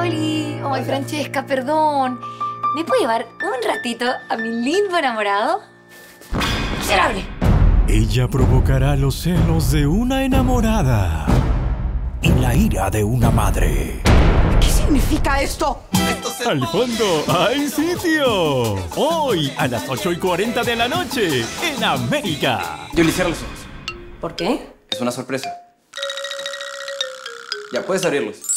Oli. Ay, Francesca, perdón. ¿Me puede llevar un ratito a mi lindo enamorado? Miserable. Ella provocará los celos de una enamorada y la ira de una madre. ¿Qué significa esto? Al fondo hay sitio. Hoy a las 8:40 de la noche en América. Yoli, cierra los ojos. ¿Por qué? Es una sorpresa. Ya, puedes abrirlos.